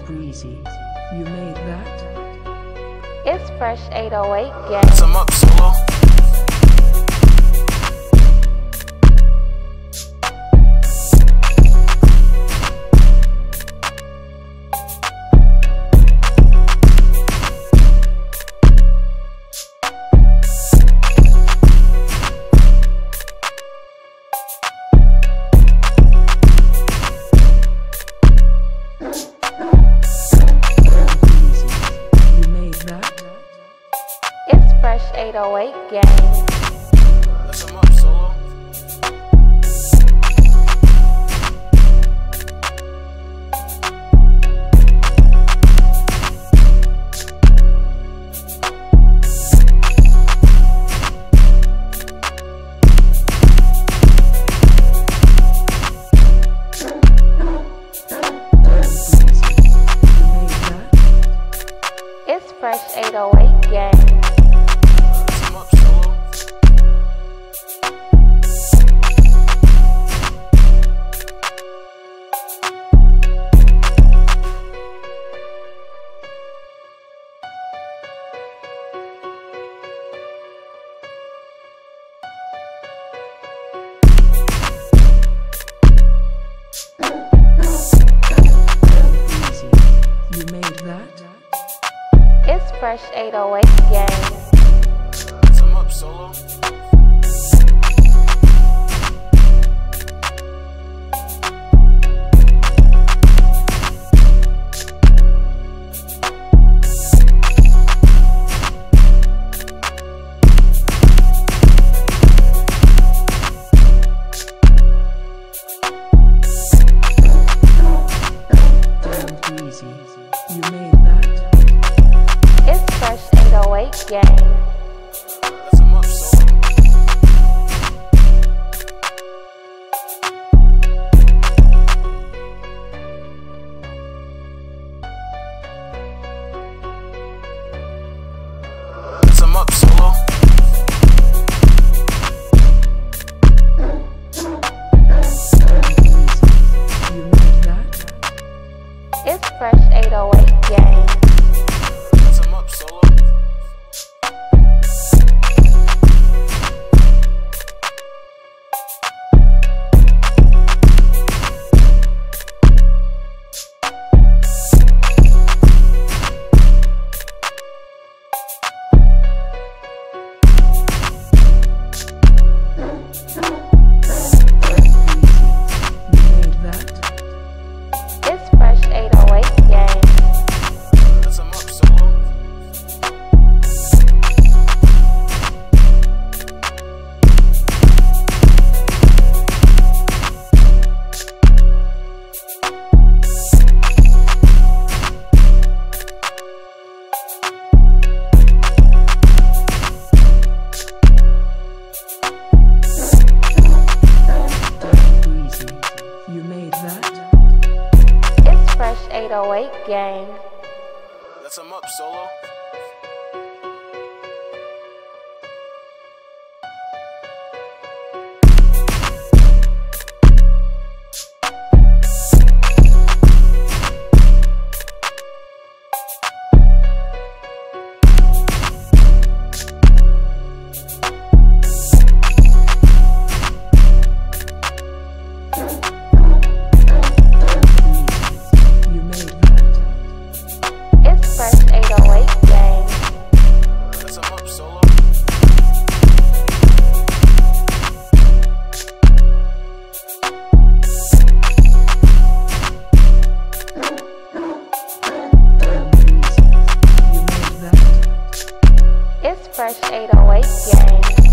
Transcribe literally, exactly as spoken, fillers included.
breezy. You made that? It's Fresh eight oh eight Gang. Some up, Solo. Fresh eight oh eight Gang. That's some up, Solo. It's Fresh eight oh eight Gang. You made that? It's Fresh eight oh eight Gang. Some up, Solo. You made that? It's Fresh eight oh eight Gang. That's some up, Solo. Some up, Solo. You made that? It's Fresh eight oh eight Gang. Some up, Solo. It's Fresh eight oh eight Gang. Some up, Solo. You made that? It's Fresh eight oh eight Gang. That's some up, Solo. You made that? It's Fresh eight oh eight Gang. That's some up, Solo. You made that? It's Fresh eight oh eight Gang.